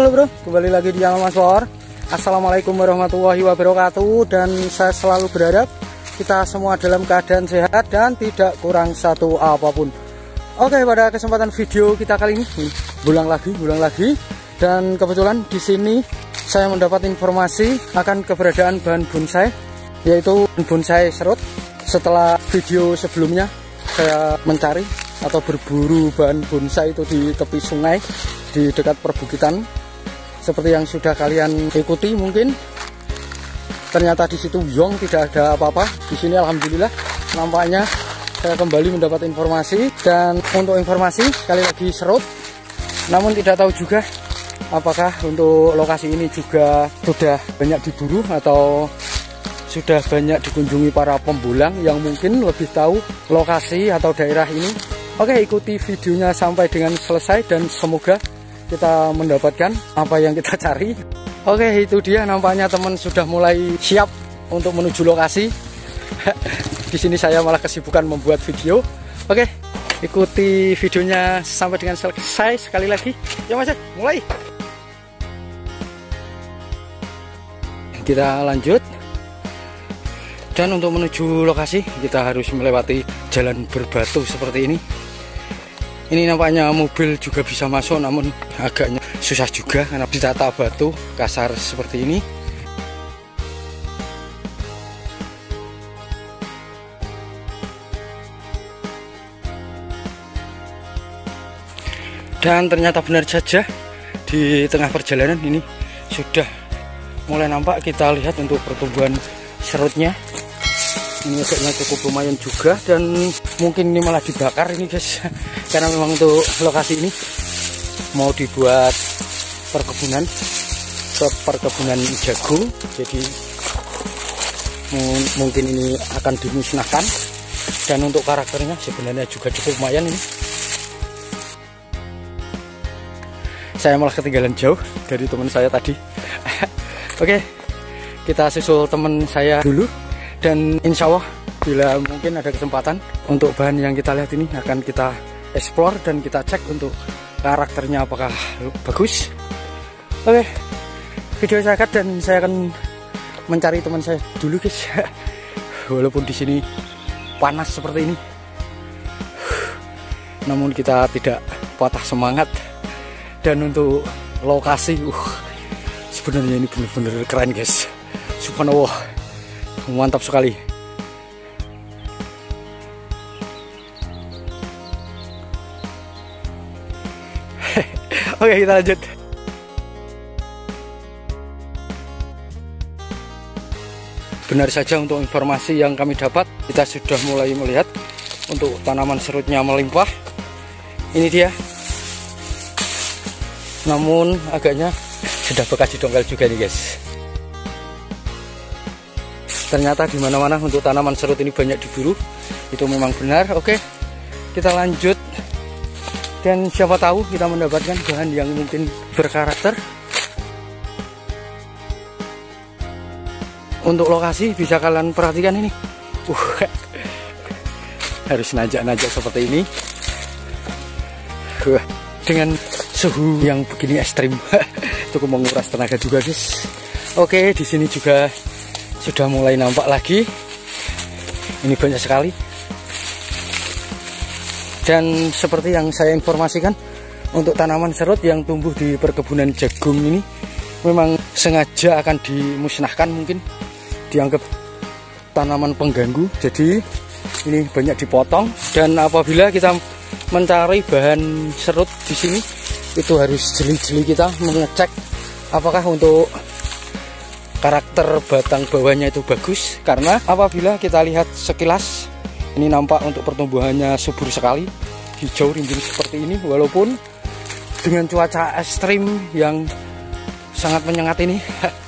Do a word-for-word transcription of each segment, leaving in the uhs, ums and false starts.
Halo bro, kembali lagi di channel Mas Power. Assalamualaikum warahmatullahi wabarakatuh. Dan saya selalu berharap kita semua dalam keadaan sehat dan tidak kurang satu apapun. Oke, pada kesempatan video kita kali ini Bulang lagi, bulang lagi. Dan kebetulan di sini saya mendapat informasi akan keberadaan bahan bonsai, yaitu bonsai serut. Setelah video sebelumnya saya mencari atau berburu bahan bonsai itu di tepi sungai di dekat perbukitan, seperti yang sudah kalian ikuti mungkin. Ternyata di situ yong, tidak ada apa-apa. Di sini alhamdulillah nampaknya saya kembali mendapat informasi. Dan untuk informasi sekali lagi serut, namun tidak tahu juga apakah untuk lokasi ini juga sudah banyak diburu atau sudah banyak dikunjungi para pembulang yang mungkin lebih tahu lokasi atau daerah ini. Oke, ikuti videonya sampai dengan selesai dan semoga kita mendapatkan apa yang kita cari. Oke, itu dia, nampaknya teman sudah mulai siap untuk menuju lokasi. Di sini saya malah kesibukan membuat video. Oke, ikuti videonya sampai dengan selesai. Sekali lagi, ya Mas, mulai. Kita lanjut. Dan untuk menuju lokasi kita harus melewati jalan berbatu seperti ini. Ini nampaknya mobil juga bisa masuk, namun agaknya susah juga karena ditata batu kasar seperti ini. Dan ternyata benar saja, di tengah perjalanan ini sudah mulai nampak, kita lihat untuk pertumbuhan serutnya. Ini agaknya cukup lumayan juga, dan mungkin ini malah dibakar ini guys, karena memang untuk lokasi ini mau dibuat perkebunan perkebunan jagung, jadi mungkin ini akan dimusnahkan. Dan untuk karakternya sebenarnya juga cukup lumayan ini. Saya malah ketinggalan jauh dari teman saya tadi. Oke, kita susul teman saya dulu. Dan insya Allah bila mungkin ada kesempatan untuk bahan yang kita lihat ini akan kita explore dan kita cek untuk karakternya apakah bagus. Oke, video saya cut dan saya akan mencari teman saya dulu guys. Walaupun di sini panas seperti ini, namun kita tidak patah semangat. Dan untuk lokasi, uh, sebenarnya ini benar-benar keren guys. Subhanallah, mantap sekali. Oke, kita lanjut. Benar saja, untuk informasi yang kami dapat, kita sudah mulai melihat untuk tanaman serutnya melimpah. Ini dia. Namun agaknya sudah bekas didongkel juga nih guys. Ternyata di mana-mana untuk tanaman serut ini banyak diburu. Itu memang benar. Oke, kita lanjut. Dan siapa tahu kita mendapatkan bahan yang mungkin berkarakter. Untuk lokasi bisa kalian perhatikan ini. Uh, harus najak-najak seperti ini. Uh, dengan suhu yang begini ekstrim, cukup menguras tenaga juga guys. Oke, di sini juga sudah mulai nampak lagi. Ini banyak sekali. Dan seperti yang saya informasikan, untuk tanaman serut yang tumbuh di perkebunan jagung ini memang sengaja akan dimusnahkan, mungkin dianggap tanaman pengganggu. Jadi ini banyak dipotong. Dan apabila kita mencari bahan serut di sini, itu harus jeli-jeli kita mengecek apakah untuk karakter batang bawahnya itu bagus. Karena apabila kita lihat sekilas, ini nampak untuk pertumbuhannya subur sekali, hijau rimbun seperti ini. Walaupun dengan cuaca ekstrim yang sangat menyengat ini.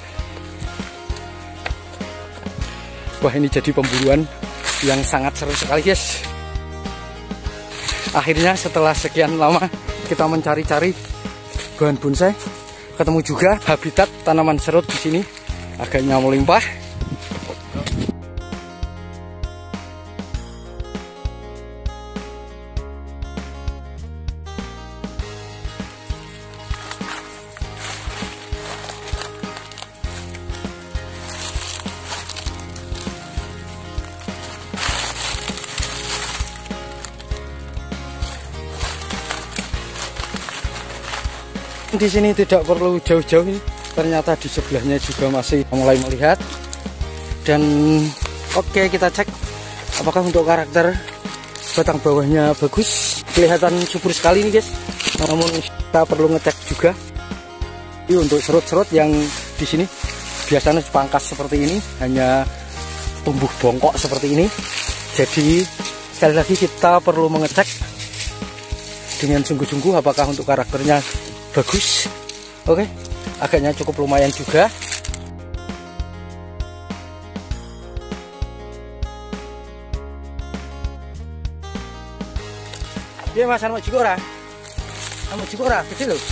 Wah, ini jadi pemburuan yang sangat seru sekali guys. Akhirnya setelah sekian lama kita mencari-cari bahan bonsai, ketemu juga habitat tanaman serut di sini, agaknya melimpah. Di sini tidak perlu jauh-jauh ini, ternyata di sebelahnya juga masih mulai melihat. Dan oke, kita cek apakah untuk karakter batang bawahnya bagus, kelihatan subur sekali nih guys. Namun kita perlu ngecek juga ini untuk serut-serut yang di sini biasanya sepangkas seperti ini, hanya tumbuh bongkok seperti ini. Jadi sekali lagi kita perlu mengecek dengan sungguh-sungguh apakah untuk karakternya bagus. Oke, agaknya cukup lumayan juga. Dia mas anu juga ora? Anu juga ora, kecil loh.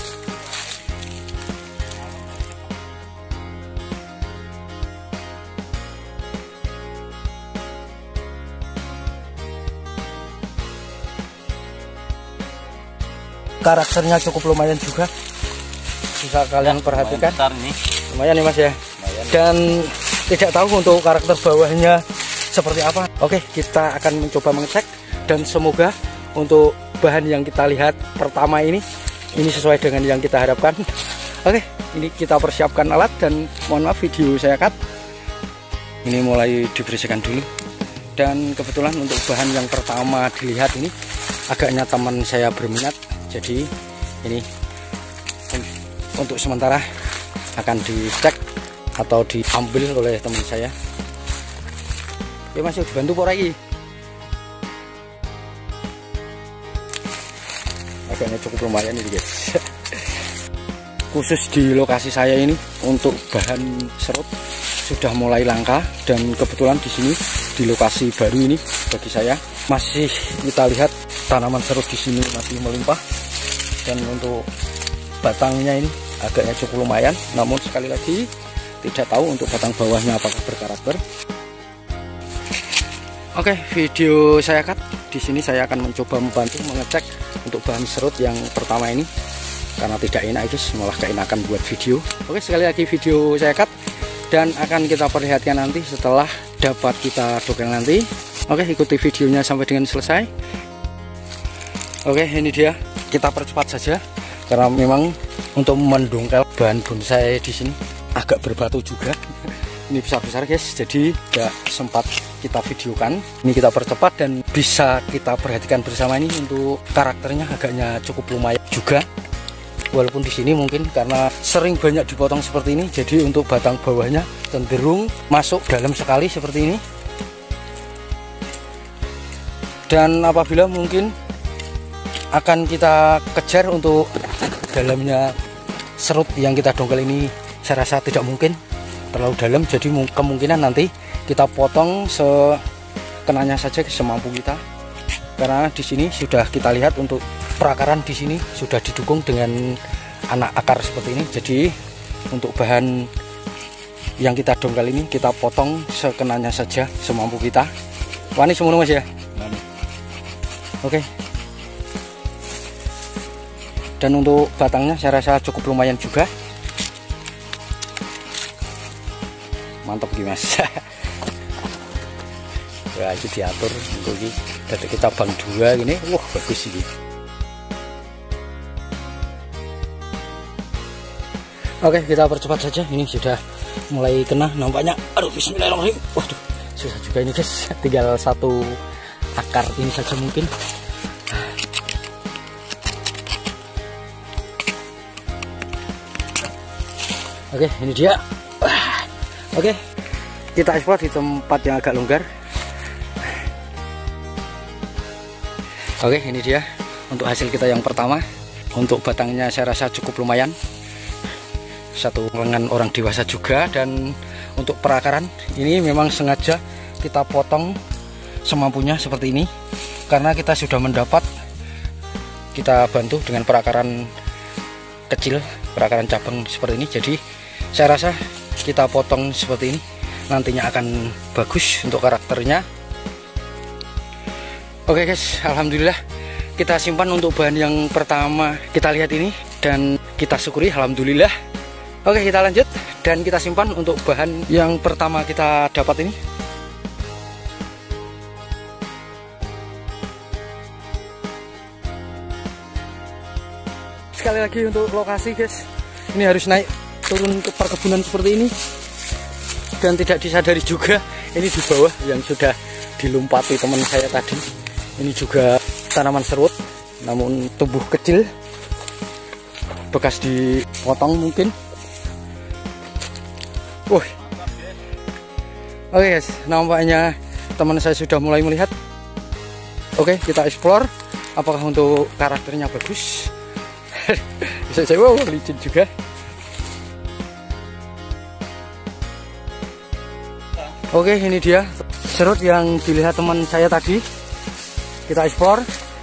Karakternya cukup lumayan juga, bisa kalian ya, perhatikan. Lumayan, lumayan nih mas ya. Lumayan. Dan tidak tahu untuk karakter bawahnya seperti apa. Oke, kita akan mencoba mengecek dan semoga untuk bahan yang kita lihat pertama ini ini sesuai dengan yang kita harapkan. Oke, ini kita persiapkan alat dan mohon maaf video saya cut. Ini mulai dibersihkan dulu. Dan kebetulan untuk bahan yang pertama dilihat ini agaknya teman saya berminat. Jadi ini untuk sementara akan dicek atau diambil oleh teman saya. Ya masih dibantu por lagi. Agaknya cukup lumayan ini guys. Khusus di lokasi saya ini untuk bahan serut sudah mulai langka, dan kebetulan di sini di lokasi baru ini bagi saya masih kita lihat tanaman serut di sini masih melimpah. Dan untuk batangnya ini agaknya cukup lumayan, namun sekali lagi tidak tahu untuk batang bawahnya apakah berkarakter. Oke, video saya cut. Di sini saya akan mencoba membantu mengecek untuk bahan serut yang pertama ini, karena tidak enak guys, malah keenakan buat video. Oke, sekali lagi video saya cut dan akan kita perlihatkan nanti setelah dapat kita dongkel nanti. Oke, ikuti videonya sampai dengan selesai. Oke, ini dia. Kita percepat saja karena memang untuk mendongkel bahan bonsai di sini agak berbatu juga. Ini besar-besar guys, jadi tidak sempat kita videokan. Ini kita percepat dan bisa kita perhatikan bersama. Ini untuk karakternya agaknya cukup lumayan juga. Walaupun di sini mungkin karena sering banyak dipotong seperti ini, jadi untuk batang bawahnya cenderung masuk dalam sekali seperti ini. Dan apabila mungkin akan kita kejar untuk dalamnya serut yang kita dongkel ini, saya rasa tidak mungkin terlalu dalam, jadi kemungkinan nanti kita potong sekenanya saja semampu kita, karena di sini sudah kita lihat untuk perakaran di sini sudah didukung dengan anak akar seperti ini. Jadi untuk bahan yang kita dongkel ini kita potong sekenanya saja semampu kita. Wani semono mas ya. Oke. Dan untuk batangnya saya rasa cukup lumayan juga. Mantap gimana mas. Ya itu diatur untuk ini. Dari kita bang dua gini, wah bagus ini. Oke, kita percepat saja. Ini sudah mulai kena nampaknya. Aduh, bismillahirrahmanirrahim. Waduh, susah juga ini guys. Tinggal satu akar ini saja mungkin. Oke, ini dia. Oke, kita ekspor di tempat yang agak longgar. Oke, ini dia untuk hasil kita yang pertama. Untuk batangnya saya rasa cukup lumayan, satu lengan orang dewasa juga. Dan untuk perakaran ini memang sengaja kita potong semampunya seperti ini, karena kita sudah mendapat, kita bantu dengan perakaran kecil, perakaran cabang seperti ini. Jadi saya rasa kita potong seperti ini nantinya akan bagus untuk karakternya. Oke guys, alhamdulillah kita simpan untuk bahan yang pertama kita lihat ini, dan kita syukuri alhamdulillah. Oke, kita lanjut dan kita simpan untuk bahan yang pertama kita dapat ini. sekali lagi untuk lokasi guys. Ini harus naik turun ke perkebunan seperti ini. Dan tidak disadari juga ini di bawah yang sudah dilompati teman saya tadi. Ini juga tanaman serut, namun tumbuh kecil, bekas dipotong mungkin. Wah, oke guys, nampaknya teman saya sudah mulai melihat. Oke, kita explore. Apakah untuk karakternya bagus? Bisa saya wow, licin juga. Oke, ini dia serut yang dilihat teman saya tadi. Kita explore.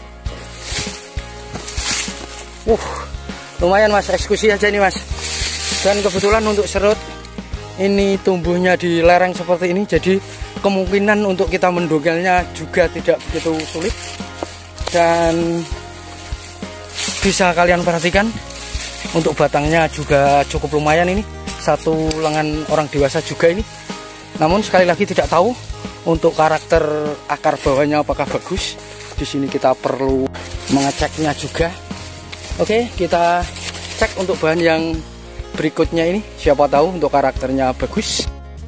Uh, lumayan mas, eksekusi aja nih mas. Dan kebetulan untuk serut ini tumbuhnya di lereng seperti ini, jadi kemungkinan untuk kita mendongkelnya juga tidak begitu sulit. Dan bisa kalian perhatikan untuk batangnya juga cukup lumayan, ini satu lengan orang dewasa juga ini. Namun sekali lagi tidak tahu untuk karakter akar bawahnya apakah bagus. Di sini kita perlu mengeceknya juga. Oke, kita cek untuk bahan yang berikutnya ini, siapa tahu untuk karakternya bagus.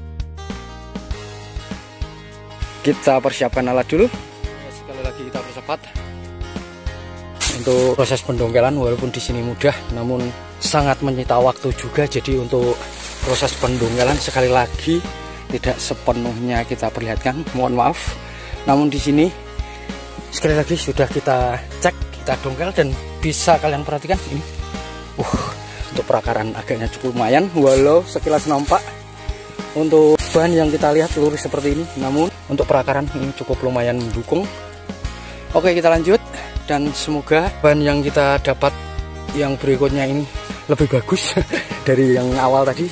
Kita persiapkan alat dulu. Sekali lagi kita percepat untuk proses pendongkelan, walaupun di sini mudah, namun sangat menyita waktu juga. Jadi untuk proses pendongkelan sekali lagi tidak sepenuhnya kita perlihatkan, mohon maaf. Namun di sini sekali lagi sudah kita cek, kita dongkel, dan bisa kalian perhatikan ini. Uh, untuk perakaran agaknya cukup lumayan, walau sekilas nampak untuk bahan yang kita lihat lurus seperti ini, namun untuk perakaran ini cukup lumayan mendukung. Oke, kita lanjut, dan semoga bahan yang kita dapat yang berikutnya ini lebih bagus dari yang awal tadi.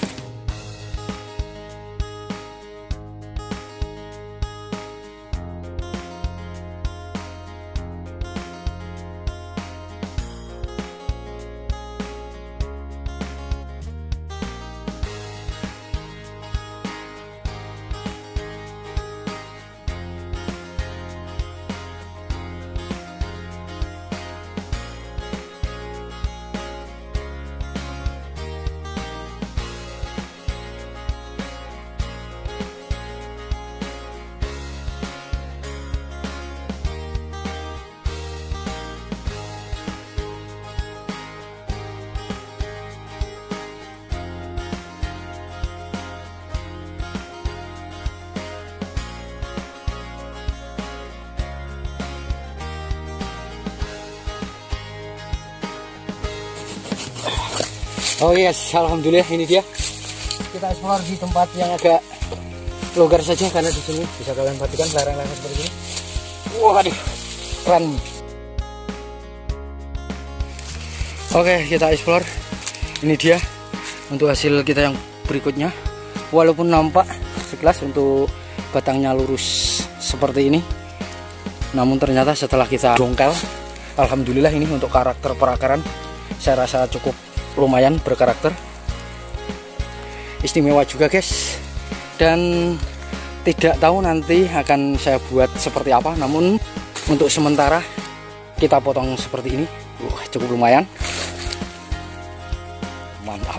Oh yes, alhamdulillah ini dia. Kita explore di tempat yang agak longgar saja, karena di sini bisa kalian perhatikan lereng-lereng seperti ini. Wah, aduh, keren. Oke, kita explore. Ini dia untuk hasil kita yang berikutnya. Walaupun nampak sekilas untuk batangnya lurus seperti ini, namun ternyata setelah kita dongkel, alhamdulillah ini untuk karakter perakaran saya rasa cukup lumayan berkarakter, istimewa juga guys. Dan tidak tahu nanti akan saya buat seperti apa, namun untuk sementara kita potong seperti ini. Wah, cukup lumayan, mantap.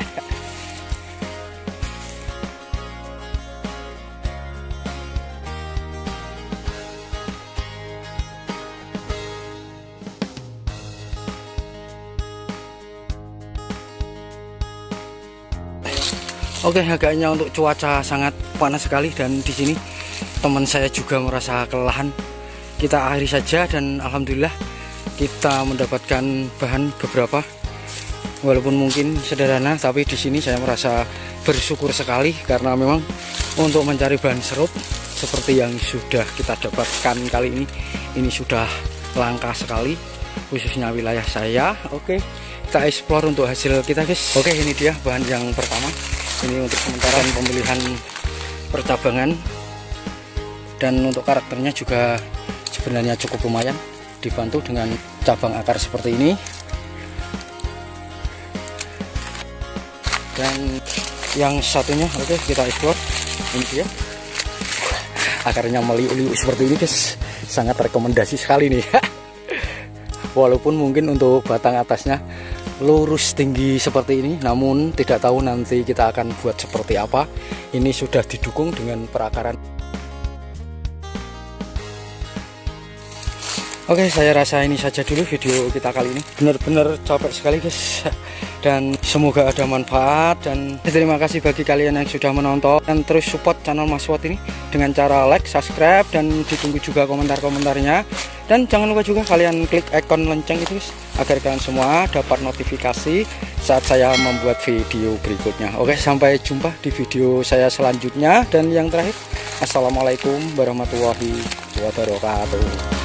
Oke, agaknya untuk cuaca sangat panas sekali, dan di sini teman saya juga merasa kelelahan. Kita akhiri saja, dan alhamdulillah kita mendapatkan bahan beberapa, walaupun mungkin sederhana, tapi di sini saya merasa bersyukur sekali karena memang untuk mencari bahan serut seperti yang sudah kita dapatkan kali ini, ini sudah langka sekali, khususnya wilayah saya. Oke, kita explore untuk hasil kita guys. Oke, ini dia bahan yang pertama. Ini untuk sementara pemilihan percabangan, dan untuk karakternya juga sebenarnya cukup lumayan, dibantu dengan cabang akar seperti ini. Dan yang satunya, oke, kita explore. Ini dia, akarnya meliuk-liuk seperti ini guys, sangat rekomendasi sekali nih. walaupun mungkin untuk batang atasnya lurus tinggi seperti ini, namun tidak tahu nanti kita akan buat seperti apa. Ini sudah didukung dengan perakaran. Oke, saya rasa ini saja dulu video kita kali ini. Benar-benar capek sekali guys, dan semoga ada manfaat. Dan terima kasih bagi kalian yang sudah menonton dan terus support channel Mas Watt ini dengan cara like, subscribe, dan ditunggu juga komentar-komentarnya. Dan jangan lupa juga kalian klik ikon lonceng itu guys, agar kalian semua dapat notifikasi saat saya membuat video berikutnya. Oke, sampai jumpa di video saya selanjutnya. Dan yang terakhir, assalamualaikum warahmatullahi wabarakatuh.